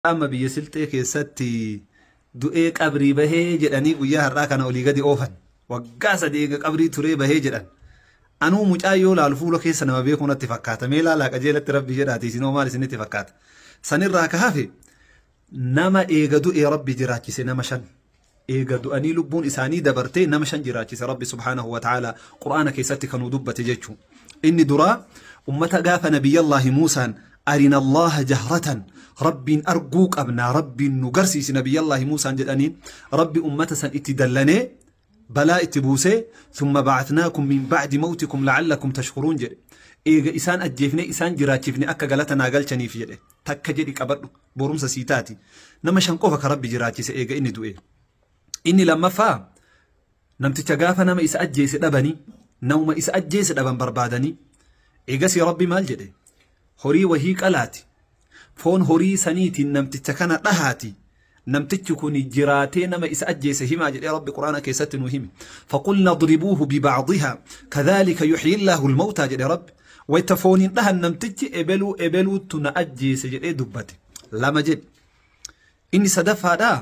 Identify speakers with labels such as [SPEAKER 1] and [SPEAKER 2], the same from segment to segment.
[SPEAKER 1] أما بيسلتي كيستي du'ee qabrii bahee jedhanii guyyaa har'aa kana olii gadi oofan waggaa sadii qabrii turee bahee jedhan anuu mucaa yoo laalu fuula keessa nama beekuu natti fakkaata mee laalaa qajeelatti rabbi jedhaati isinoo maal isinitti fakkaata sanirraa ka hafe nama eega du'ee rabbi jiraachise nama shan eega du'anii lubbuun isaanii dabartee nama shan jiraachise rabbi subhaanahu wa ta'ala qur'aana keessatti kanuu dubbate jechuu inni duraa ummata gaafa nabiyyallaahi muusaan أرنا الله جهرة رب أرجوك أبنا رب نجرسي نبي الله موسى جدانين رب أمة سن اتدلني بلا اتبوسي ثم بعثناكم من بعد موتكم لعلكم تشكرون جري إيجا إسان أجيفني إسان جراتشفني أكا غلطنا قالشني في جري تكا جري كبر بورمسا سيتاتي نما شنقوفك ربي جراتشي إيجا إني دوئي إني لما فا نمت تجافا نما إسا أجيس دبني نوما إسا أجيس دبن بربادني إيجا سي ربي مال جري horii wahii qalaati foon horii saniitiin namticha kana dhahaati namtichi kun jiraatee nama isa ajjeese himaa jedhee rabbi quraana keessatti nu himi faqulna dribuuhu bibacdiha kadhalika yuxyi illaahu lmawtaa jedhe rabbi wayta fooniin dhahan namtichi ebeluuttu na ajjeese jedhee dubbate lama jedhe inni sadaffaadha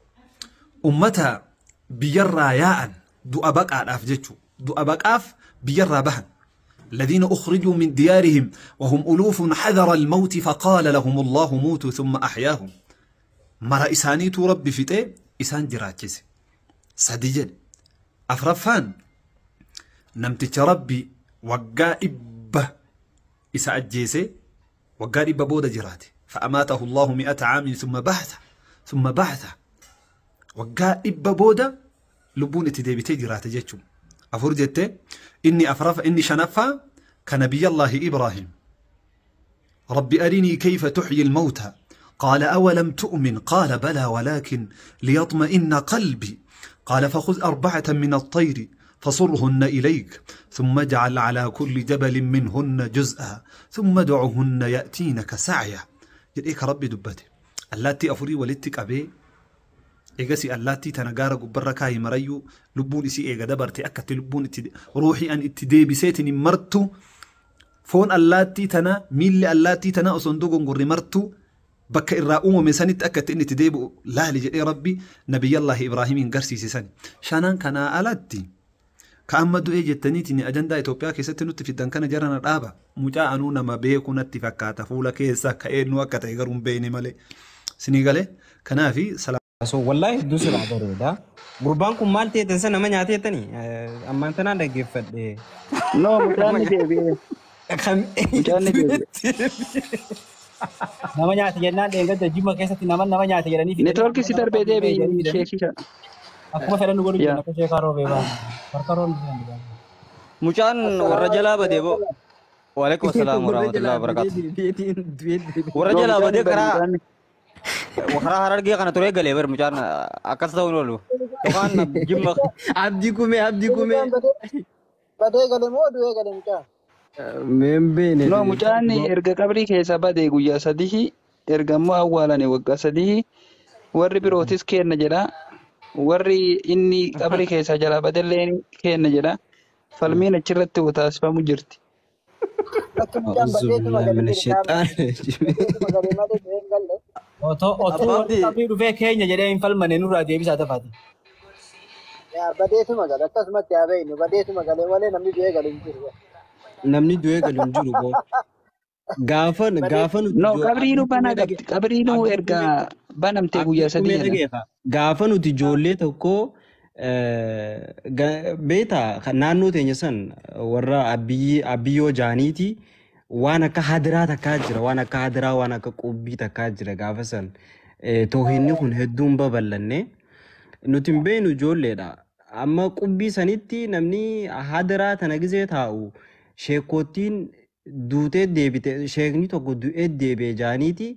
[SPEAKER 1] ummata biyyarraa yaa'an du'a baqaadhaaf jechuu du'a baqaaf biyyarraa bahan الذين أخرجوا من ديارهم وهم ألوف حذر الموت فقال لهم الله موتوا ثم أحياهم مرا إساني ربي فتاة إسان جراجز سديجل أفرفان نمت ربي وقا إبه إسا أجيسي وقا إبه بودة جراتي فأماته الله 100 عام ثم بعث وقا إبه بودة لبون تديبتي جراتي جيتشو أفرجت إني أفرف إني شنفا كنبي الله إبراهيم رب أرني كيف تحيي الموتى قال أولم تؤمن قال بلى ولكن ليطمئن قلبي قال فخذ 4 من الطير فصرهن إليك ثم اجعل على كل جبل منهن جزءا ثم ادعهن يأتينك سعيا جديك ربي دبته اللاتي أفري ولدتك أبي إيجاسي اللاتي تنجارة قبرة كاي مريو لبون إسي إيجا دبرتي أكت لبون روحي أن اتدي بسيتني مرتو فون اللاتي تنا ميلي اللاتي تنا أصندوق قري مرتو بك الرأوم من سنة أكت إني تديبو لا لجئي ربي نبي الله إبراهيم انقرسي سيساني شانان كنا ألاتي كأمدو إيجي التنيتني أجندا إتوبيا كيستي نتي في الدنكان جرانا الآبا مجا أنونا ما بيكو نتي فكاتا فولا كيسا كأينو أكتا يغرون بيني مالي سنيغالي كنا في سلام
[SPEAKER 2] So wallahi hedduu sirraa bareeda. Gurbaan kun maal ta'e sana nama nyaateetani ammaan tanaan dhaggeeffadhe.
[SPEAKER 3] No mucaan ni deebi'e. Mucaan ni deebi'e.
[SPEAKER 2] Nama nyaate jennaan deeggarta jimma keessatti nama nyaate jedhanii fi
[SPEAKER 3] Network si darbee deebi'e sheekisha.
[SPEAKER 2] akkuma fedhan godhu jenna akka sheekaa roobee baan. Farka roobee.
[SPEAKER 4] Mucaan warra jalaa badee bo. Waalaikum assalam warahmatullahi wabarakatuh. Warra jalaa badee karaa وخرا هرجع كنا ترى قليل بر مجان أكثر ونولو كمان جيم
[SPEAKER 2] Abdii kumee
[SPEAKER 5] Badee galee moo du'ee galee mucaa?
[SPEAKER 2] Membeene.
[SPEAKER 3] No mucaan erga qabrii keessa badee guyyaa sadii erga immoo awwaalane waggaa sadii warri birootis kenna jedha warri inni qabrii keessa jala badellee kenna jedha falmiin achirratti taasifamu jirti.
[SPEAKER 5] Akka mucaan badeetuma galee malee du'ee galee.
[SPEAKER 2] Otoo qabrii dhufee keenya jedhee hin falmane nurraa deebisaa tafaati.
[SPEAKER 5] Yaa badeetuma galee akkasumatti yaa beeynu badeetuma galee malee namni du'ee galee hin jiru.
[SPEAKER 2] Namni du'ee galu hin jiru boo. Gaafa nuti
[SPEAKER 3] No qabriinu bana qabriinu erga banamtee guyyaa sadii jedha.
[SPEAKER 2] Gaafa nuti ijoollee tokko beeta naannoo teenya san warra abiyyoo jaaniiti waan akka hadiraa takkaa jira waan akka hadiraa waan akka qubbii takkaa jira gaafa san toohinni kun hedduun babal'anne nuti hin beenu ijoolleedha amma qubbii sanitti namni hadiraa tana gizee taa'u sheekottiin duutee deebite sheekni tokko du'ee deebi'e jaaniiti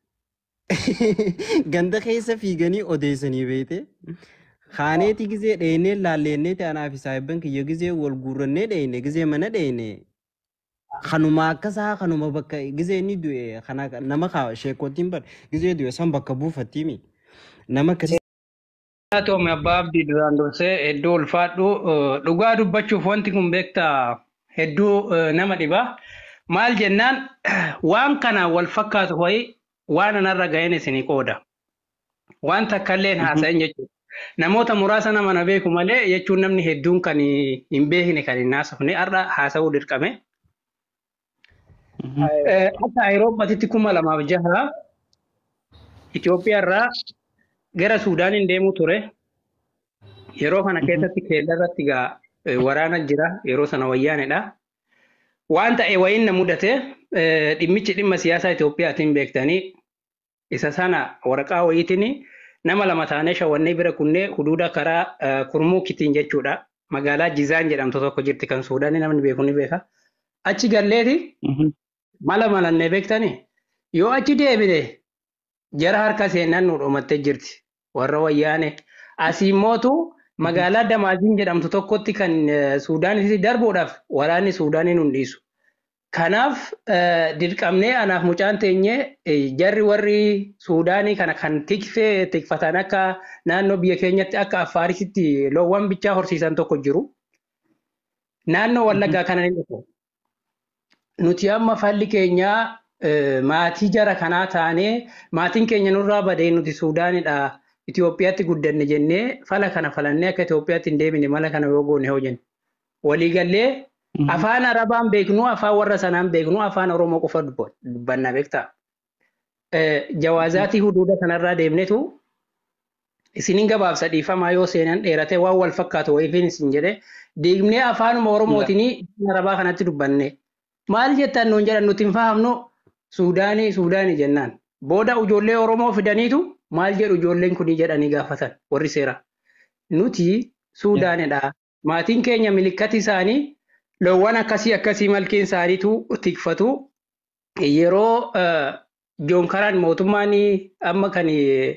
[SPEAKER 2] ganda keessa fiiganii odeessanii beete Khaneeti gizee dheeyne laalleennee ta'anaaf isaayibban kiyya gizee wal guurrannee dheeyne gizee mana dheeyne kanuma akkasaa kanuma bakka gizee inni du'e kana nama sheekottiin bar gizee du'e san bakka buufattiimi nama akkasii.
[SPEAKER 6] Toome abbaa abdii duraan dursee hedduu ulfaadhu dhugaa dubbachuuf wanti kun beektaa hedduu nama dhiba maal jennaan waan kana wal fakkaatu ho'i waan anarra ga'een isinii qooda. Waan takka illee haasa'in jechuudha. Namoota muraasa nama na beeku malee jechuun namni hedduun kan hin beekne kan hin haasofne har'a haasa'uu dirqame. Akka Awurooppaatti 2006 Itoophiyaa irraa gara Suudaaniin deemuu ture. Yeroo kana keessatti keella irratti waraana jira. Yeroo sana wayyaaneedha. Waan ta'e wayiin na mudate dhimmichi dhimma siyaasaa Itoophiyaatiin beektanii isa sana waraqaa wayiitiin nama lama taanee shawwannee bira kunnee huduuda karaa Kurmuukitiin jechuudha. Magaalaa Jizaan jedhamtu tokko jirti kan Suudaanii namni beeku ni beeka. Achi galleeti mala malannee beektanii yoo achi deebine jara harka seenan nu dhumattee jirti. Warra wayyaane asii mootu magaalaa Damaaziin jedhamtu tokkotti kan Suudaanitti darbuudhaaf waraanni Suudaaniin hundisu. Kanaaf dirqamnee anaaf mucaan teenyee jarri warri Suudaanii kana kan tikfatan akka naannoo biyya keenyatti akka Affaaritti loowwan bichaa horsiisan tokko jiru. Naannoo Wallaggaa kana ni dhufu. Nuti amma falli keenyaa maatii jara kanaa taanee maatiin keenya nurraa badee nuti Suudaanidha Itoophiyaatti guddanne jennee fala kana falannee akka Itoophiyaatti hin deebine mala kana yoo goone hoo jennu. Waliigallee afaan Arabaan beeknu afaan warra sanaan beeknu afaan Oromoo qofa dubbanna beektaa. Jawaazaatii huduuda kanarraa deemnetu isiniin gabaabsa dhiifamaa yoo seenan dheerate waan wal fakkaatu wayiifin isin jedhe deemnee afaanuma Oromootiin Arabaa kanatti dubbanne. Maal jettan nuun jedhan nuti hin fahamnu Suudaanii jennaan. Booda ijoollee Oromoo fidaniitu maal jedhu ijoolleen kunii jedhanii gaafatan warri seera. Nuti Suudaanidha. Maatiin keenya milikkati isaanii loowwan akkasii malkiin isaaniitu tikfatu. Yeroo joonkaraan mootummaan amma kan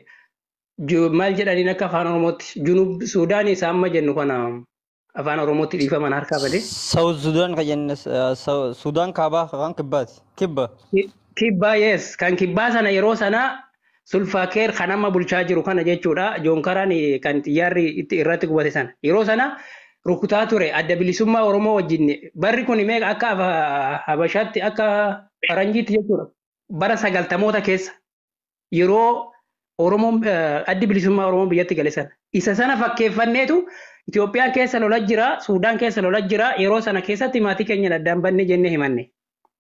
[SPEAKER 6] maal jedhaniin akka afaan Oromootti junub Suudaanii isaa amma jennu kana afaan Oromootti dhiifaman harkaa badee.
[SPEAKER 4] South Sudan kan jenne Sudan kaabaa kan kibbaati.
[SPEAKER 6] Kibbaa yes kan kibbaa sana yeroo sana sulfaakeer kan amma bulchaa jiru kana jechuudha. Joonkaraan kan xiyyaarri irratti qubate sana yeroo sana rukutaa ture adda bilisummaa Oromoo wajjin barri kun meeqa akka Habashaatti akka Faranjiitti jechuudha. Bara 90moota keessa yeroo Oromoon addi bilisummaa Oromoo biyyatti gale sana. Isa sana fakkeeffanneetu Itoophiyaa keessa lola jira, Suudaan keessa lola jira. Yeroo sana keessatti maatii keenya addaan bannee jennee himanne.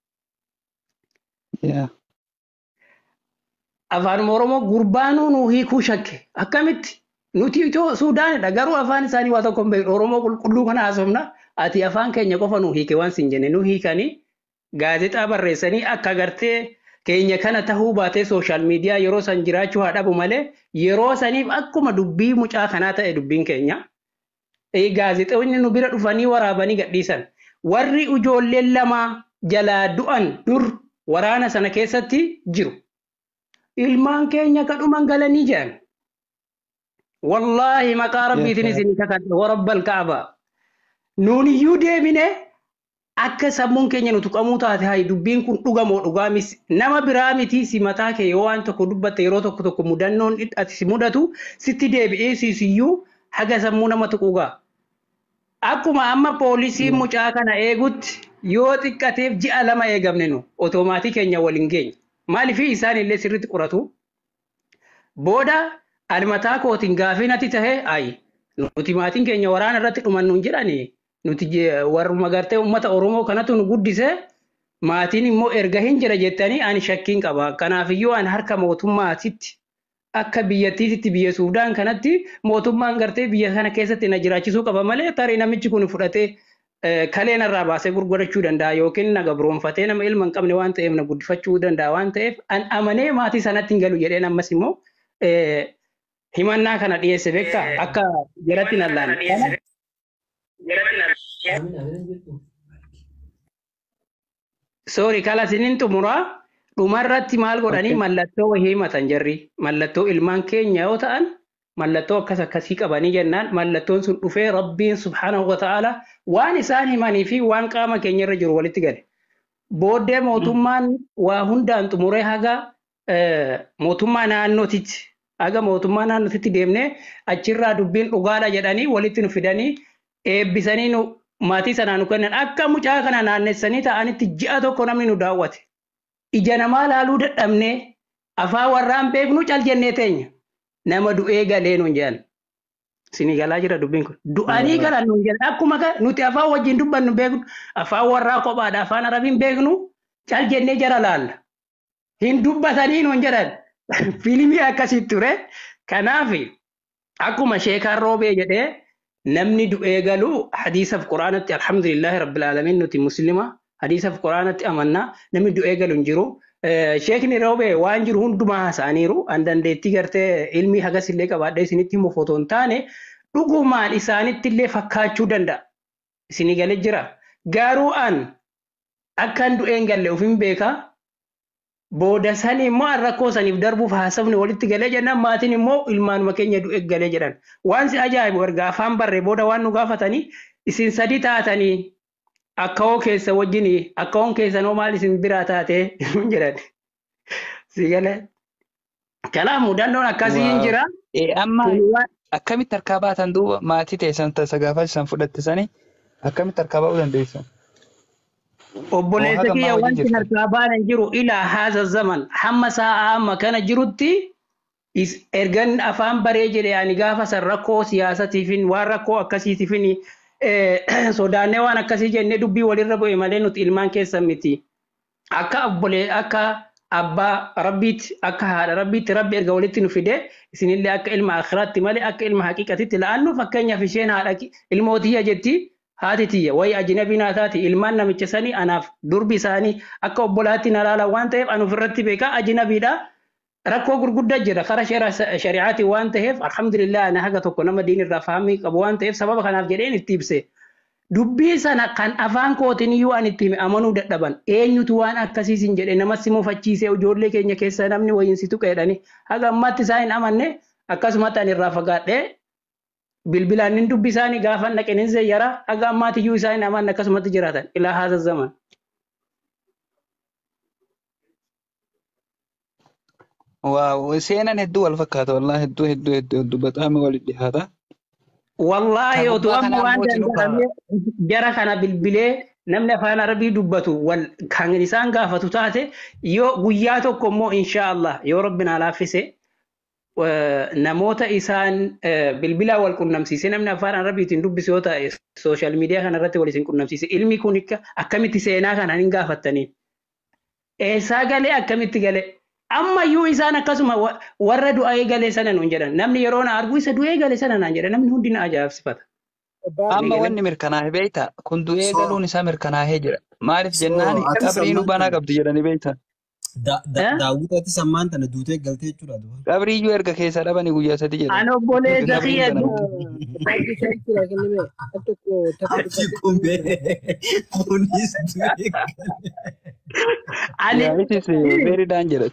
[SPEAKER 6] Afaan Oromoo gurbaanuu nu hiikuu shakke. Akkamitti? Nuti Suudaanidha garuu afaan isaanii waa tokko hin beeknu. Oromoo qulqulluu kana haasofna. Ati afaan keenya qofa nu hiike waan siin jenne nu hiikanii gaazexaa barreessanii akka agartee keenya kana tahuu baatee sooshaal miidiyaa yeroo san jiraachuu haa dhabu malee yeroo saniif akkuma dubbii mucaa kanaa ta'e dubbiin keenya. Gaazexeewwanni nu bira dhufanii waraabanii gadhiisan. Warri ijoolleen lama jalaa du'an dur waraana sana keessatti jiru. Ilmaan keenya kadhuman galanii jedhan. Wallaahi maqaa rabbiitiin isin kakadha warabbal kaaba. Nuuniyyuu deemine akka sammuun keenya nu tuqamuu taate hayi dubbiin kun dhugamoo dhugaamis nama biraa miti si mataa kee yoo waan tokko dubbatte yeroo tokko mudannoon ati si mudatu sitti deebi'ee siisiyyuu haga sammuu nama tuquugaa. Akkuma amma poolisiin mucaa kana eegutti yoo xiqqateef ji'a 2 eegamne nu otomaatii keenya waliin geenya. Maaliif isaan illee sirriitti qoratu? Booda almataa kootiin gaafiinati tahee ayi nuti maatiin keenya waraana irratti dhumannuun jedhani nuti warruma gartee uummata Oromoo kanatu nu guddise maatiin immoo erga hin jira jettanii ani shakkiin qaba. Kanaafiyyuu ani harka mootummaatitti akka biyyattiitti biyya Suudaan kanatti mootummaan gartee biyya kana keessatti na jiraachisuu qaba malee tarii namichi kun fudhatee kaleen irraa baasee gurgurachuu danda'a yookiin na gabroonfatee nama ilma hin qabne waan ta'eef na guddifachuu danda'a waan ta'eef an amanee maatii sanatti hin galu jedheen ammas immoo himannaa kana dhiyeesse beektaa akka jalatti nallaan. Sorry kala sinin xumuraa dhumarratti maal godhanii mallattoo wahii himatan jarri mallattoo ilmaan keenya yoo ta'an mallattoo akkasii qabanii jennaan mallattoon sun dhufee rabbiin subhaanahu wa ta'ala waan isaan himanii fi waan qaama keenya irra jiru walitti gale. Booddee mootummaan waa hundaan xumuree haga mootummaa naannootitti haga mootummaa naannootitti deemnee achirraa dubbiin dhugaadha jedhanii walitti nu fidanii eebbisanii nu maatii sanaa nu kennan akka mucaa kana naannessanii ta'anitti ji'a tokko namni nu daawwate. Ija namaa laaluu dadhabnee afaa warraan beeknu cal jennee teenya nama du'ee galee nuun jedhan isinii galaa jira dubbiin kun du'anii galan nuun jedhan akkuma nuti afaan wajjin dubbannu beeknu afaan warraa kophaadha afaan arabiin beeknu cal jennee jara laalla hin dubbatanii nuun jedhan fiilmii akkasii ture kanaaf akkuma sheekaan roobee jedhee namni du'ee galu hadiisaaf quraanatti alhamdulillahi rabbil aalamiin nuti muslima hadiisaaf quraanatti amannaa namni du'ee galu hin jiru. Sheekni roobee waan jiru hundumaa haasa'aniiru an dandeettii gartee ilmii hagas illee qabaadha isinitti himu footoo hin taane dhugumaan isaanitti illee fakkaachuu danda'a. Isinii galee jira. Garuu an akkan du'een galle ofin beekaa booda sanii immoo rakkoo saniif darbuuf haasofni walitti galee jennaan maatiin immoo ilmaanuma keenya du'e galee jedhan. Waan si ajaa'ibu erga afaan barree booda waan nu gaafatanii isin sadi taatanii akka hoo keessa wajjin akka hoon keessa noo maal isin biraa taate jedhan. Si galee. Kanaaf mudannoon akkasii hin jira.
[SPEAKER 3] Amma akkamitti harkaa baatan duuba maatii teessan tasa gaafa isaan fudhattisanii akkamitti harkaa ba'uu dandeessan?
[SPEAKER 6] Obboleessa kiyya wanti harkaa baanan jiru ilaa haasa zaman hamma sa'a amma kana jirutti ergan afaan baree jedhe ani gaafa san rakkoo siyaasatiifin waan rakkoo akkasiitiifin sodaannee waan akkasii jennee dubbii walirra bu'e malee nuti ilmaan keessan miti. Akka akka abbaa rabbiitti akka haadha rabbiitti rabbi erga walitti nu fide isinillee akka ilma akhiraatti malee akka ilma haqiqatitti la'annu fakkeenyaaf isheen haadha ilmootiyya jetti haati tiyya wayi ajnabii naa taati ilmaan namicha sanii anaaf durbi isaanii akka obbolaatti na laala waan ta'eef anu ofirratti beekaa ajnabiidha. Rakkoo gurguddaa jira kara shari'aati waan ta'eef alhamdulillah ana haga tokko nama diinirraa fahamii qabu waan ta'eef sababa kanaaf jedheen itti ibse. Dubbii sana kan afaan kootiin iyyuu an itti hime amanuu dadhaban eenyutu waan akkasiisin jedhe namatti mufachiisee ijoollee keenya keessa namni wayinsitu qeedhani haga ammaatti isaa hin amanne akkasumatti ani irraa fagaadhee bilbilaan hin dubbi isaanii gaafa naqeen hin zeeyyara haga ammaatti iyyuu isaa hin amanne akkasumatti jiraatan ilaa haasa zaman.
[SPEAKER 3] Waaw seenan hedduu wal fakkaata wallahi hedduu bataame walitti dhihaata.
[SPEAKER 6] Wallahi otoo amma waan danda'ame jara kana bilbilee namni afaan arabii dubbatu wal kan isaan gaafatu taate yoo guyyaa tokko immoo inshaallah yoo rabbi na laaffise namoota isaan bilbilaa wal qunnamsiise namni afaan arabiitiin dubbisu yoo ta'e sooshaal miidiyaa kanarratti wal isin qunnamsiise ilmi kun akkamitti seenaa kana hin gaafattanii eessaa galee akkamitti galee amma iyyuu isaan akkasuma warra du'ee galee sana nuun jedhan namni yeroo na argu isa du'ee galee sana naan jedha namni hundi na ajaa'ibsifata.
[SPEAKER 3] Amma wanni mirkanaa'e beektaa kun du'ee galuun isaa mirkanaa'ee jira maaliif jennaan qabrii nu banaa qabdi jedhanii beektaa.
[SPEAKER 2] Daawwitatti sammaan tana duutee galtee jechuudha.
[SPEAKER 3] Qabrii iyyuu erga keessaa dhabanii guyyaa sadii jedhan.
[SPEAKER 6] Ani obboleessa kiyya
[SPEAKER 2] Achi kumbee kunis du'ee
[SPEAKER 3] beeridaan jedha.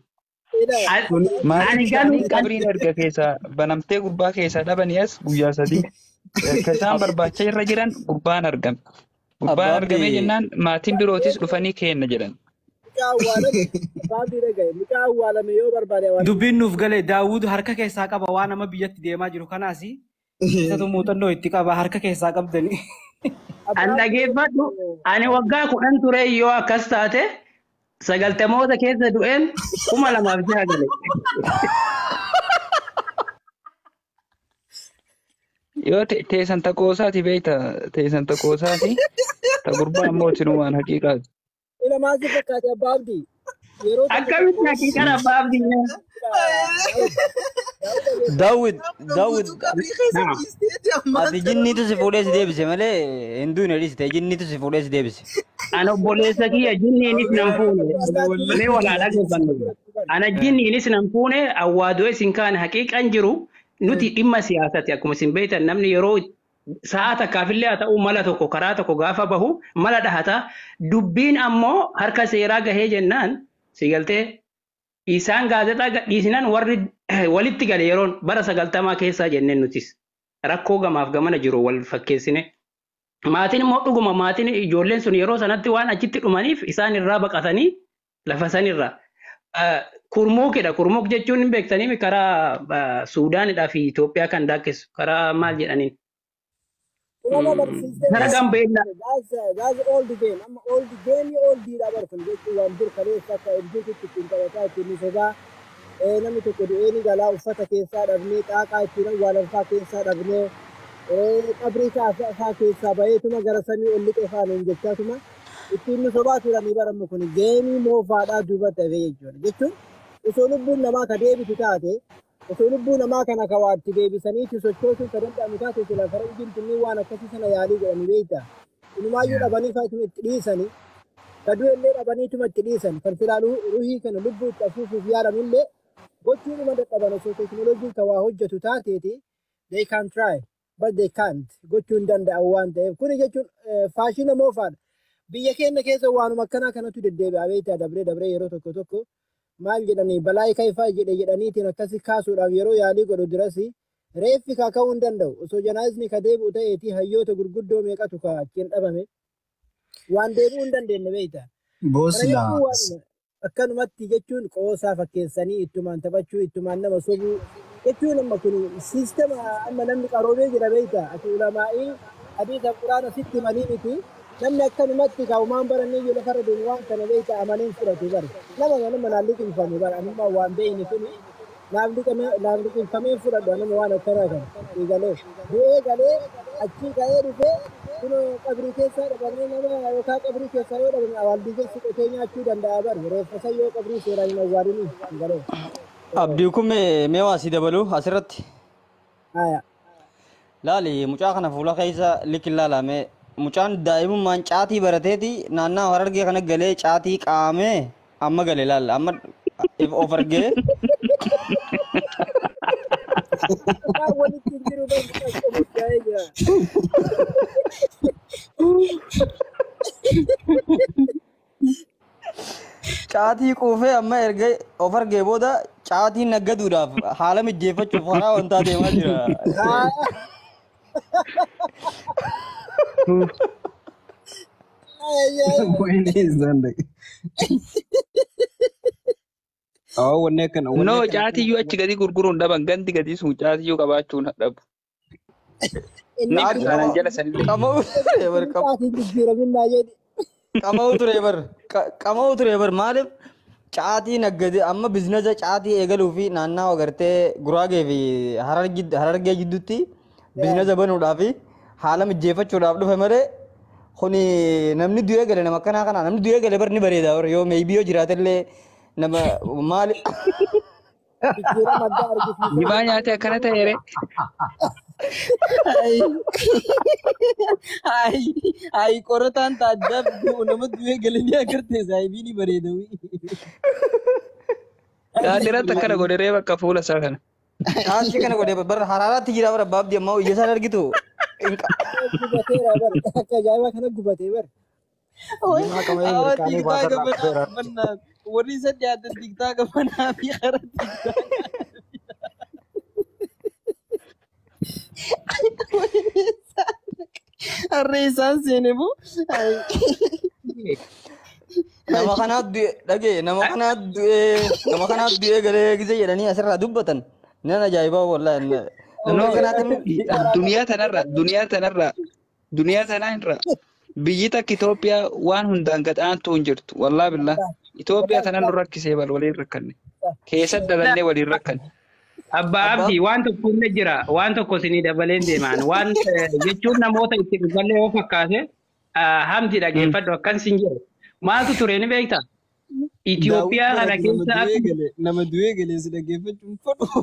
[SPEAKER 3] Qabriin erga keessaa banamtee gurbaa keessaa dhabanii as guyyaa sadii akka isaan barbaacha irra jiran gurbaan argame. Gurbaan argamee jennaan maatiin birootis dhufanii kenna jedhan.
[SPEAKER 7] Dubbiin nuuf galee Daawud harka keessaa qaba waan nama biyyatti deemaa jiru kanaas isatu muuxannoo itti qaba harka keessaa qabdanii.
[SPEAKER 6] An dhageeffadhu ani waggaa 10 ture yoo akkas taate 90moota keessa du'een 2006 gale.
[SPEAKER 3] Yoo teessan taqoosaati beekta teessan taqoosaati ta gurbaa ammoo sinuu waan haqiiqaati.
[SPEAKER 5] Ila maal fakkaate abbaa abdii?
[SPEAKER 6] Akkamitti haqiiqaan abbaa abdii?
[SPEAKER 4] Daawud ati jinniitu si fuudhee si deebise malee hinduun hedhiiste jinniitu si fuudhee si deebise.
[SPEAKER 6] Ana obboleessa kiyya jinniinis nan fuune mee walaa dhageeffannu. Ana jinniinis nan fuune awwaadoo isin kaan haqiiqaan jiru nuti dhimma siyaasati akkuma isin beektan namni yeroo sa'a takkaafillee haa ta'u mala tokko karaa tokko gaafa bahu mala dhahata dubbiin ammoo harka seeraa gahee jennaan si galtee isaan gaazexaa gadhiisinan warri walitti gale yeroon bara 90 keessaa jenneen nutis rakkoo gamaaf gamana jiru wal fakkeessine maatiin immoo dhuguma maatiin ijoolleen sun yeroo sanatti waan achitti dhumaniif isaan irraa baqatanii lafa sanirra kurmuukidha kurmuuk jechuun hin beektanii karaa Suudaanidhaa fi Itoophiyaa kan daakessu karaa maal jedhaniin. Karaa Gambeellaa.
[SPEAKER 5] That's all the game. Amma all the game all the dabar kun jechuun waan dur kaleessa akka ergiitti ittiin taphataa ittiin sodaa namni tokko du'ee ni galaa uffata keessaa dhabnee xaaqaa ittiin awwaalanfaa keessaa dhabnee qabrii isaa keessaa baheetuma gara samii ol liqe faaniin jechaatuma ittiin nu sobaa turanii baramnu kun geemii moofaadhaa duuba ta'e jechuudha. Jechuun osoo lubbuun namaa ka deebitu taate osoo lubbuu namaa kana ka waatti deebisaniitti sochoosuun ka danda'amu taate sila fara ijin tunniin waan akkasii sana yaalii godhanii beektaa. Inumaayyuu dhabanii faatuma itti dhiisanii ka du'ellee dhabaniituma itti dhiisan kan silaa ruhii kana lubbuu itti afuufuuf yaalamillee gochuudhuma dadhaban osoo teekinooloojiin ka waa hojjetu taateeti they can try but they can't gochuu hin danda'an waan ta'eef kuni jechuun faashina moofaadha. Biyya keenya keessa waanuma akkanaa kanatu deddeebi'a beektaa dabree yeroo tokko maal jedhanii balaa kaifaa jedhaniitiin akkasi kaasuudhaaf yeroo yaalii godhu dirasi reeffi kaka'uu hin danda'u osoo janaa'izni ka deebi'u ta'eeti hayyoota gurguddoo meeqatu ka achiin dhabame waan deebi'uu hin dandeenye beektaa. Akkanumatti jechuun qoosaa fakkeessanii ittumaan taphachuu ittumaan nama sobuu jechuun amma kun siistema amma namni qaroomee jira beektaa ati ulamaa'ii hadiisa quraana sitti manii miti namni akkanumatti kaa'umaan barannee yoo lafarra deemu waan kana beektaa amaniin fudhatu bara nama naalli qinfame bara anummaa waan beeyni kun naaf liqinfamee fudhadhu anuma waan akkanaa kana eegalee du'ee galee achii ka'ee dhufee kun qabrii keessaa dhabamee nama yookaan qabrii keessaa yoo dhabame awwaaldii keessa qotee nyaachuu danda'a bara reeffasa yoo qabrii seeraan hin awwaalini eegalee.
[SPEAKER 4] Abdii kun mee waa si dabalu asirratti.
[SPEAKER 5] Haya.
[SPEAKER 4] Laali mucaa kana fuula keessa likin laalame mucaan daa'imummaan caatii barateeti naannaa Harargee kana galee caatii qaamee amma galee laalla amma of argee. Caatii quufee amma erga of argee booda caatii naggaduudhaaf haala mijjeeffachuuf karaa wantaa deemaa jira.
[SPEAKER 3] No, caatiyyuu achi gadi gurguruun dhaban gandi gadi sun caatiyyuu qabaachuun dhabu. Ni kanan jala sanillee.
[SPEAKER 4] Qama'uu ture bar maaliif caatii naggade amma biizinasa caatii eegaluu fi naannaa agartee Guraagee fi Harargee jidduutti biizinasa banuudhaaf haala mijjeeffachuudhaaf dhufe malee kuni namni du'ee gale nama akkanaa kana namni du'ee gale bar ni bareeda yoo meebii yoo jiraatellee nama maali.
[SPEAKER 3] Dibaa nyaatee akkana ta'eere.
[SPEAKER 2] Ay qorataan taaddaaf nama du'ee galanii agartee saayibii ni bareeda.
[SPEAKER 3] Gaadiratti akkana godheree bakka fuula isaa kana.
[SPEAKER 4] Achi kana godhee bar haraaraatti jira bara baabdi amma iyya isaan argitu.
[SPEAKER 5] Akka ajaa'ibaa kana gubatee bara.
[SPEAKER 2] Warri isa dhiyaatan digdaa gabanaa fi hara digdaa. Harree isaan seene moo?
[SPEAKER 4] Nama kanaaf dhagee nama kanaaf du'ee galee gise jedhanii asirraa dubbatan nan ajaa'ibaa wallaahi.
[SPEAKER 3] Duniyaa tanarra biyyi takka Itoophiyaa waan hundaan gadhaantu hin jirtu wallaahi billah. Itoophiyaa tanan nu rakkisee bal waliin rakkanne keessatti dalannee waliin rakkanne.
[SPEAKER 6] Abbaa Abdii waan tokko illee jira waan tokko isinii dabaleen deemaan waan jechuun namoota itti dhugalee yoo fakkaate hamdi dhageeffadhu akkan sin jedhu maaltu ture ni beektaa? Itoophiyaa kana keessa
[SPEAKER 2] nama du'ee galee si dhageeffachuun fadhu.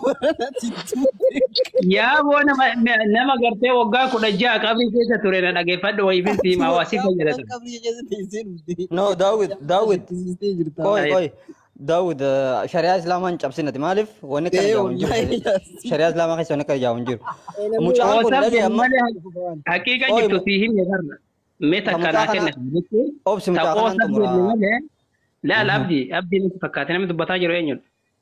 [SPEAKER 6] Yaa boo nama gartee waggaa 16 qabrii keessa ture na dhageeffadhu wayii binti hawaasii fayyadatu.
[SPEAKER 4] No Daawud koi Daawud shari'aa islaamaan cabsinati maaliif wanni kana jaawun jiru shari'aa islaamaa keessa wanni kana jaawun jiru. Mucaan kun dhagee amma
[SPEAKER 6] haqiiqa jirtu sii himne barra mee takka naa kenna jechuun
[SPEAKER 4] obsi mucaa kanaan xumuraa.
[SPEAKER 6] Laal abdii nuti fakkaate namni dubbataa jiru eenyudha?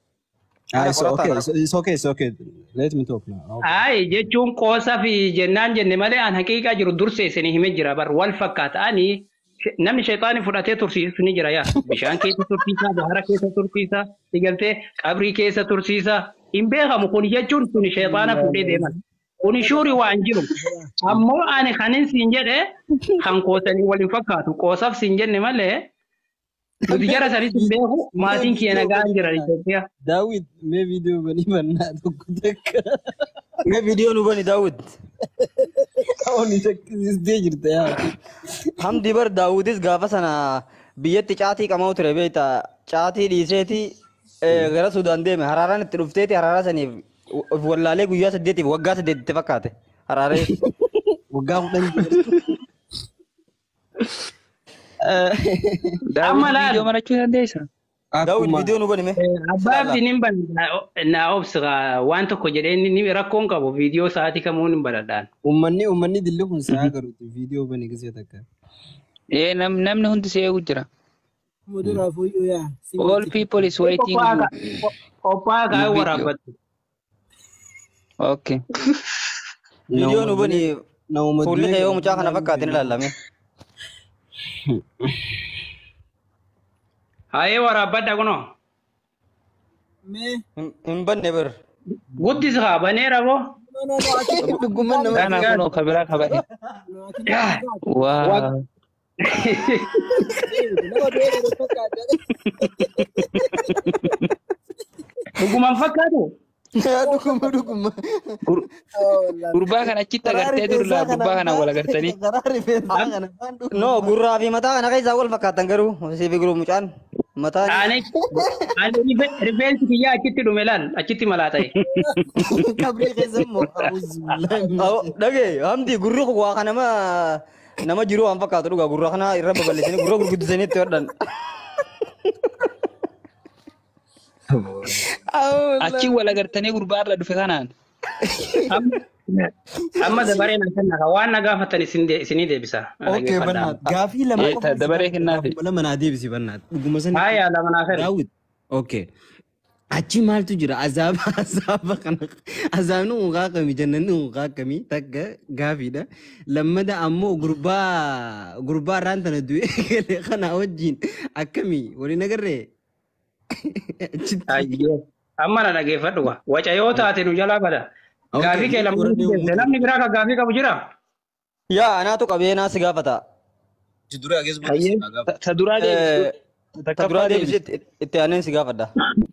[SPEAKER 2] It's okay. Let me talk now.
[SPEAKER 6] Ay jechuun qoosaa fi jennaan jenne malee an haqiiqaa jiru dursee isinii himee jira bar wal fakkaata ani namni shayxaanii fudhatee tursiisu ni jira yaa bishaan keessa tursiisaa bahara keessa tursiisaa digaltee qabrii keessa tursiisaa hin beekamu kun jechuun kun shayxaana fuudhee deeman kun shuuri waan jiru ammoo ani kanin siin jedhe kan qoosanii waliin fakkaatu qoosaaf siin jenne malee Nuti jara sanitti hin beeku maatiin kiyya nagaan jiran Itoophiyaa.
[SPEAKER 2] Daawit mee viidiyoo banii mannaa tokko takka.
[SPEAKER 4] Mee viidiyoo nu bani Daawud.
[SPEAKER 2] Qaawwan shakkisiistee jirta yaa.
[SPEAKER 4] Hamdi bar Daawudis gaafa sana biyyatti caatii qamaa ture beektaa caatii dhiiseeti gara Sudaan deeme haraaraan itti dhufteeti haraaraa saniif wallaalee guyyaa 8 waggaa 8 itti fakkaate haraaree.
[SPEAKER 2] Waggaa 10.
[SPEAKER 3] Daawit viidiyoo marachuu dandeessa?
[SPEAKER 4] Daawud viidiyoo nu bani mee.
[SPEAKER 6] Abbaa abdiin hin bane na obsa waan tokko jedhee inni rakkoon qabu viidiyoo sa'aatii kamuu hin badadhaan.
[SPEAKER 2] Uummanni dilli kun saa garuuti viidiyoo bani gisee takka.
[SPEAKER 3] Namni hundi si eegu jira. All people is waiting.
[SPEAKER 6] Qophaa'a kaa'ee waraabbattu.
[SPEAKER 3] Okay.
[SPEAKER 4] Viidiyoo nu bani fuulli kee yoo mucaa kana fakkaate ni ilaalame.
[SPEAKER 6] Haayee waraabbadha kunoo.
[SPEAKER 4] Hin banne bir.
[SPEAKER 6] Guddis haa baneera boo.
[SPEAKER 3] Kana kunoo kabiraa kaba'e. Waa.
[SPEAKER 6] Dhugumaan fakkaatu.
[SPEAKER 4] Dhuguma.
[SPEAKER 3] Gurbaa kana achitti agartee durlaa gurbaa kana wal agartanii.
[SPEAKER 4] No gurraa fi mataa kana keessaa wal fakkaatan garuu siif guruu mucaan mataa.
[SPEAKER 6] Ani rifeensi kiyyaa achitti dhume laal achitti malaa ta'e.
[SPEAKER 2] Kabrii keessa immoo.
[SPEAKER 4] Dhagee hamdi gurri waa kana nama jiru waan fakkaatu dhugaa gurra kana irra babal'isanii gurra gurguddisanii itti hodhan.
[SPEAKER 3] Achi wal agartanii gurbaa irra dhufe kanaan.
[SPEAKER 6] Amma dabaree na kenna waan na gaafatan isinii deebisa.
[SPEAKER 2] Okay bannaat gaafii lama qofa
[SPEAKER 3] dabaree kennaaf.
[SPEAKER 2] lama naa deebisi bannaat dhuguma sana.
[SPEAKER 6] Haaya lama naa kenna.
[SPEAKER 2] Daawit. Okay. Achi maaltu jira azaaba kana azaabni mukaa kamii jannanni mukaa kamii takka gaafiidha. Lammada ammoo gurbaa irraan tana du'e kana wajjin akkamii waliin agarree.
[SPEAKER 6] Amma na dhageeffadhu waca yoo taate nu jalaa bada. Gaafii kee lamman deebise namni biraa kan gaafii qabu jira.
[SPEAKER 4] Yaa anaatu qabee naa si gaafata.
[SPEAKER 3] Ta duraa deebisu.
[SPEAKER 4] Ta duraa deebisee itti aaneen si gaafadha.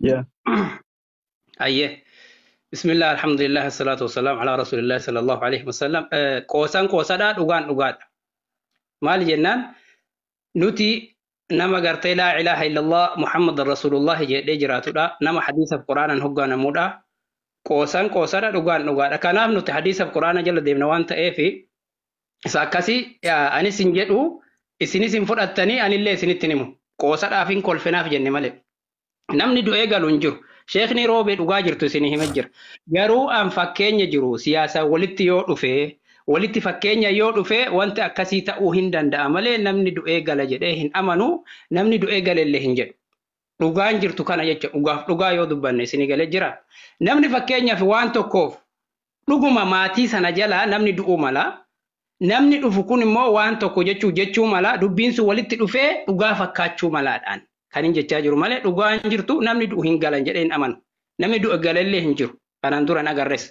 [SPEAKER 6] Ayyee. Bismillah alhamdulillah assalatu wassalaam ala rasulillah sallallahu alaihi wasallam. Qoosadhaa dhugaan dhugaadha. Maali jennaan nuti nama gartee laa ilaaha illallah muhammadan rasulullah jedhee jiraatudha. Nama hadiisaaf quraanaan hoggaanamudha. Qoosadha dhugaan dhugaadha. Kanaaf nuti hadiisaaf quraana jala deemna waan ta'eef isa akkasii anis hin jedhu isinis hin fudhattanii anillee isinitti himu. Qoosadhaaf hin kolfinaaf jenne malee. Namni du'ee galu hin jiru. Sheekni roobee dhugaa jirtu isinii hima jira. Garuu an fakkeenya jiru siyaasa walitti yoo dhufee walitti fakkeenya yoo dhufee wanti akkasii ta'uu hin danda'a malee namni du'ee gala jedhee hin amanu namni du'ee galellee hin jedhu. Dhugaan jirtu kana jecha dhugaa yoo dubbanne isinii galee jira. Namni fakkeenyaaf waan tokkoof dhuguma maatii sana jalaa namni du'uu mala. Namni dhufu kun immoo waan tokko jechuu mala dubbiin sun walitti dhufee dhugaa fakkaachuu malaadhaan. Kan hin jechaa jiru malee dhugaan jirtu namni du'u hin galan jedhee hin amanu. Namni du'e galallee hin jiru. Kanaan dura agarres.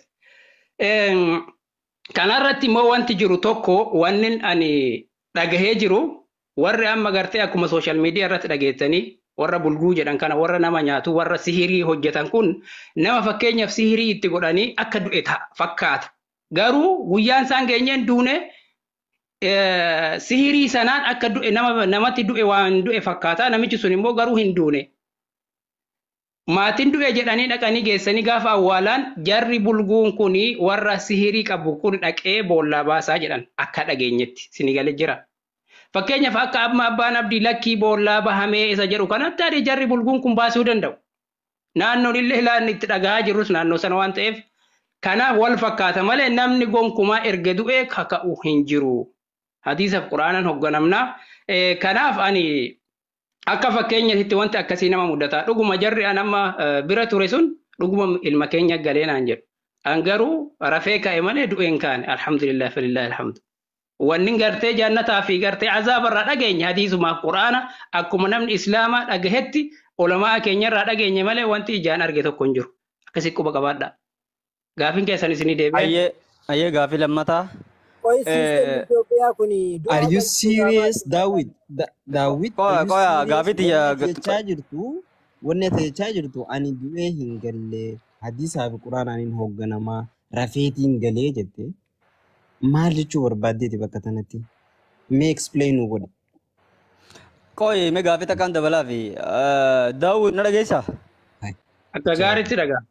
[SPEAKER 6] Kanarratti immoo wanti jiru tokko wanni ani dhagahee jiru warri amma gartee akkuma sooshaal miidiyaa irratti dhageessanii warra bulguu jedhan kana warra nama nyaatu warra sihirii hojjetan kun nama fakkeenyaaf sihirii itti godhanii akka du'e fakkaata. Garuu guyyaan isaan geenyeen duune sihirii sanaan akka du'e namatti du'e waan du'e fakkaata namichi sun immoo garuu hin duune. Maatiin du'e jedhanii dhaqanii geessanii gaafa awwaalaan jarri bulguun kuni warra sihirii qabu kun dhaqee boollaa baasaa jedhan akka dhageenyetti sinigalee jira. Fakkeenyaaf akka amma abbaan abdii lakkii boollaa bahamee isa jedhu kanatti adii jarri bulguun kun baasuu danda'u. Naannoon illee ilaalni itti dhagahaa jirrus naannoo sana waan ta'eef kanaaf wal fakkaata malee namni gonkumaa erga du'ee kaka'u hin jiru. Hadiisaaf quraanaan hoogganamna. Kanaaf ani akka fakkeenyaatti wanti akkasii nama mudata. Dhuguma jarri an amma bira ture sun dhuguma ilma keenya galee naan jedhu. An garuu rafee ka'e malee du'een kaane alhamdulillah falillahi alhamdu. Wanni gartee jannataa fi gartee azaabarraa dhageenye hadiisumaaf quraana akkuma namni islaamaa dhagahetti ulamaa keenyarraa dhageenye malee wanti ijaan arge tokko hin jiru. Akkasii quba qabaadha. Gaafiin keessan isinii deebi'e.
[SPEAKER 4] Ayyee gaafii lammataa.
[SPEAKER 5] Qoy system Itoophiyaa kuni
[SPEAKER 2] Are
[SPEAKER 5] du'a
[SPEAKER 2] you
[SPEAKER 5] galchuu
[SPEAKER 2] serious, Daawit? Daawit, are you
[SPEAKER 4] Qoya
[SPEAKER 2] serious?
[SPEAKER 4] gaafii
[SPEAKER 2] Wanni ati
[SPEAKER 4] tiyya
[SPEAKER 2] jechaa jirtu, wanni ati jechaa jirtu, ani du'ee hin galle, hadiisaa fi quraanaan hoogganamaa, rafeetiin galee jette. Maal jechuu barbaaddeeti bakka tanatti? Mee explain nu godhi.
[SPEAKER 4] qoy mee gaafii takkaan dabalaa fi Daawud na dhageessaa?
[SPEAKER 6] Akka gaariitti dhagaa.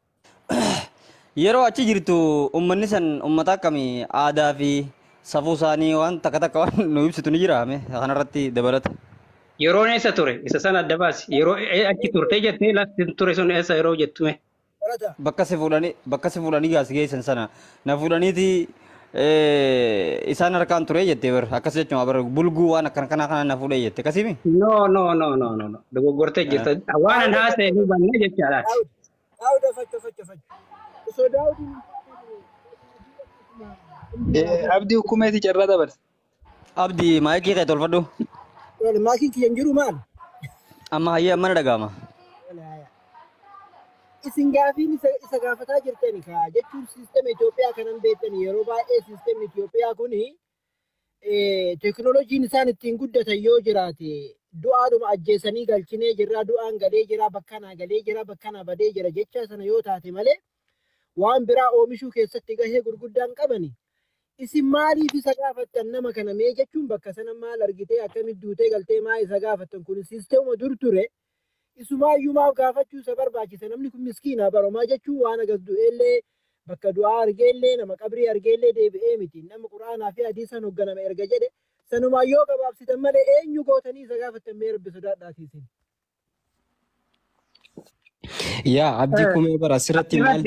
[SPEAKER 4] Yeroo achi jirtu uummanni san uummata akkamii aadaa fi safuu isaanii waan takka takka waan nu ibsitu ni jira kanarratti dabalata.
[SPEAKER 6] Yeroon eessa ture? Isa sana adda baasi. Yeroo achi turtee jettee lafti ture sun eessa yeroo jettume?
[SPEAKER 5] Qorata.
[SPEAKER 4] Bakka si fuudhanii gaasi geessan sana na fuudhaniiti isaan harkaan ture jettee bar akkas jechuun bar bulguu waan akkana kana na fuudhee jette akkasimi.
[SPEAKER 6] No. Dogoggortee jirta. Waan an haasa'e hubanne jechaadha.
[SPEAKER 5] Daawuda facca. Osoo Daawudiin
[SPEAKER 3] Abdii hukumeeti carraa dabarsa.
[SPEAKER 4] Abdii maayikii kee tolfadhu.
[SPEAKER 5] maakiin kiyyan jiru maal?
[SPEAKER 4] Amma hayyee mana dhaga'ama.
[SPEAKER 5] Isin gaafiin isa gaafataa jirtani ka jechuun siistema Itoophiyaa kanan beektani yeroo baay'ee siistemni Itoophiyaa kuni teknooloojiin isaan ittiin guddatan yoo jiraate du'aadhuma ajjeesanii galchinee jirra du'aan galee jira bakkanaa galee jira bakkanaa badee jira jecha sana yoo taate malee waan biraa oomishuu keessatti gahee gurguddaan qabani. Isin maaliif isa gaafattan nama kana mee jechuun bakka sana maal argitee akkamitti duutee galtee maa isa gaafattan kun siistemuma dur ture. Isumaayyuu maaf gaafachuu isa barbaachisa namni kun miskiina baromaa jechuun waan agas du'eellee bakka du'aa argeellee nama qabrii argeellee deebi'ee miti nama quraanaa fi hadiisaan hoogganama erga jedhe sanumaa yoo gabaabsitan malee eenyu gootanii isa gaafattan mee rabbi sodaadhaatiisin.
[SPEAKER 2] Yaa abdii kumee bara asirratti maal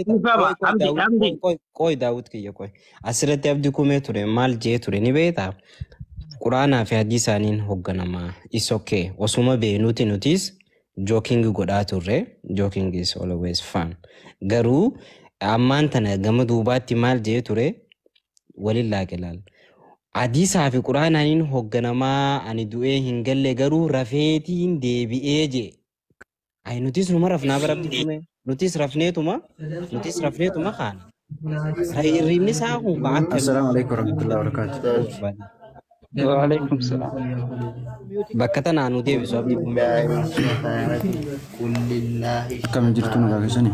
[SPEAKER 2] qoy daawwit kiyya qoy asirratti abdii kumee ture maal jee ture ni beektaa quraanaa fi hadiisaaniin hoogganamaa is okay osuma beenuti nutis joking godhaa turre joking is always fun garuu ammaan tana gama duubaatti maal jee ture walillaa ilaal hadiisaa fi quraanaaniin hoogganamaa ani du'ee hin galle garuu rafeetiin deebi'ee jee ay nutis numa rafnaa bara abdii kumee nutis rafneetuma kaan hirribni isaa kun ba'akka
[SPEAKER 8] Assalamu alaikum warahmatullahi wabarakatuh.
[SPEAKER 3] Waalaikum salaam.
[SPEAKER 2] bakka tanaa nu deebisu abdii kumee
[SPEAKER 8] Akkam jirtu nagaa keessanii?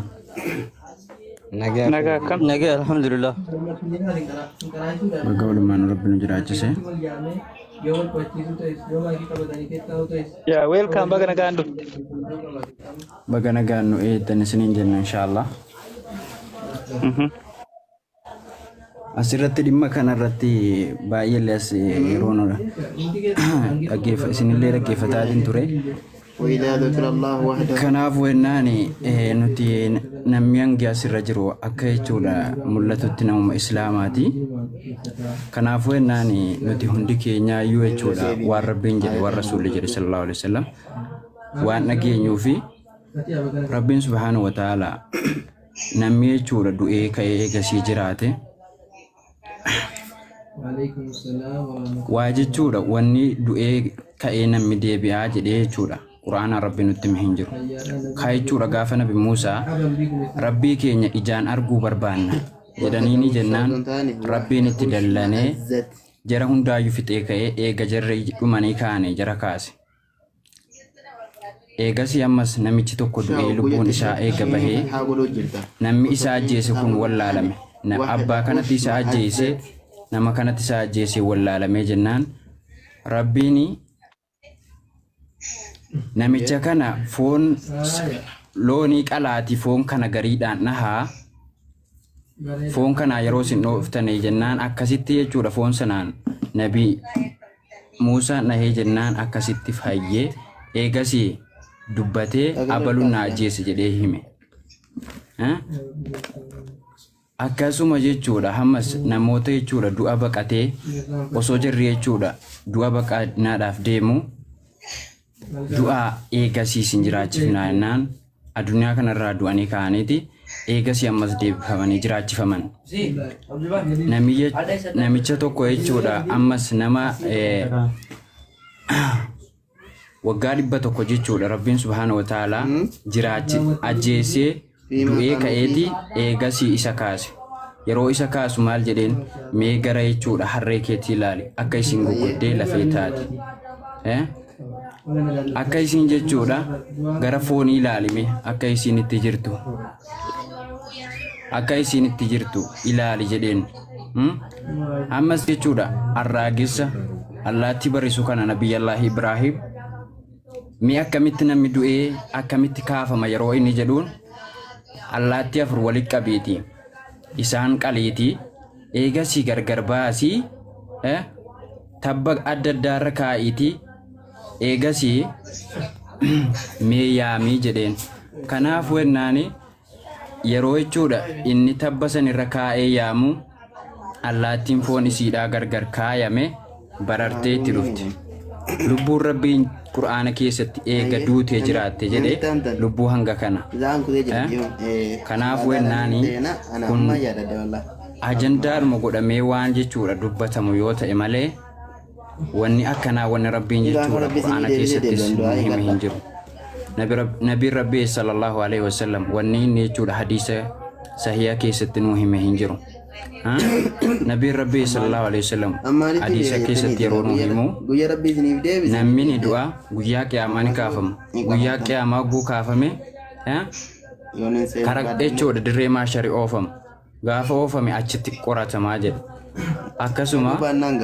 [SPEAKER 3] Nagaa akkam?
[SPEAKER 4] Nagee alhamdulillah.
[SPEAKER 8] Bakka walumaan rabbi nu jiraachise.
[SPEAKER 3] Yaa welcome baga nagaan dhufte.
[SPEAKER 8] Bakka nagaan nu eegdan isiniin jenna inshaallah. Asirratti dhimma kanarratti baay'ee as yeroo nu isinillee dhaggeeffataatiin ture.
[SPEAKER 9] وإذا ذكر الله وحده
[SPEAKER 8] Kanaaf wennaan nuti namni hangi asirra jiru akka jechuudha mul'atutti namuma islaamaati. Kanaaf wennaan nuti hundi keenya iyyuu jechuudha waan rabbiin jedhe waan rasuulli jedhe sallallahu alaihi wasallam waan dhageenyuu fi rabbiin subhaanahu wa ta'ala namni jechuudha du'ee ka'ee eegasii jiraate waa jechuudha wanni du'ee ka'ee namni deebi'aa jedhee jechuudha. Quraana rabbi nutti hin jiru. Kaayichuudha gaafa nabi Muusaa rabbii keenya ijaan arguu barbaanna jedhaniini jennaan rabbiin itti dallanee jara hundaayyuu fixee ka'ee eega jarri dhumanii kaane jara kaase. Eegasii ammas namichi tokko du'ee lubbuun isaa eega bahee namni isaa ajjeese kun wallaalame. Abbaa kanatti isaa ajjeese nama kanatti isaa ajjeese wallaalamee jennaan rabbiin namicha kana foon loonii qalaati foon kana gariidhaan dhahaa foon kana yeroo isin dhooftanii jennaan akkasitti jechuudha foon sanaan nabii Muusaa dhahee jennaan akkasitti fayyee eegasii dubbatee abaluun na ajjeese jedhee hime. Akkasuma jechuudha hammas namoota jechuudha du'a baqatee osoo jirri jechuudha du'a baqanaadhaaf deemu du'a eegasii sin jiraachifnaa jennaan addunyaa kanarraa du'anii ka'aniiti eegasii ammas deebifamanii jiraachifaman. Namicha tokko jechuudha ammas nama waggaa 100 jechuudha rabbiin subhaanahu wa ta'aalaa jiraachi ajjeesee du'ee ka'eeti eegasii isa kaase. yeroo isa kaasu maal jedheen mee gara jechuudha harree keetii ilaali akka isin guguddee lafee taate akka isin jechuudha gara foonii ilaalime akka isin itti jirtu ilaali jedheen ammas jechuudha arraagessa allaatti barisu kana nabiyyallaahi Ibraahim mi akkamitti namni du'ee akkamitti kaafama yeroo inni jedhuun allaatti afur walitti qabeeti isaan qaleeti eegasii gargar baasii tabba adda addaarra kaa'iiti eegasii mee yaamii jedheen kanaaf wennaani yeroo jechuudha inni tabba san irra kaa'ee yaamu allaattiin foon isiidhaa gargar kaayame barartee itti dhufte lubbuun rabbiin Qur'aana keessatti eega duutee jiraatte jedhee lubbuu hanga kana kanaaf wennaani kun ajandaadhuma godhamee waan jechuudha dubbatamu yoo ta'e malee wanni akkanaa wanni rabbiin jechuudha Qur'aana keessattis hime hin jiru nabiin rabbii sallallahu alaihi wasallam wanni inni jechuudha hadiisa sahiha keessatti nuu hime hin jiru nabiin rabbii sallallahu alaihi wasallam hadiisa keessatti yeroo nuu himu namni ni du'a guyyaa qiyaamaa ni kaafama guyyaa qiyaamaa guu kaafame kara jechuudha dirree maashari oofama gaafa oofame achitti qoratamaa jedha akkasuma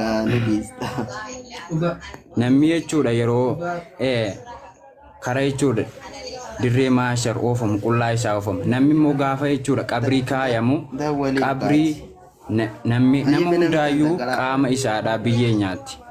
[SPEAKER 8] namni jechuudha yeroo kara jechuudha dirree maashar oofamu qullaa isaa oofama namni immoo gaafa jechuudha qabrii kaayamu qabrii nama hundaayyuu qaama isaadhaa biyyee nyaatti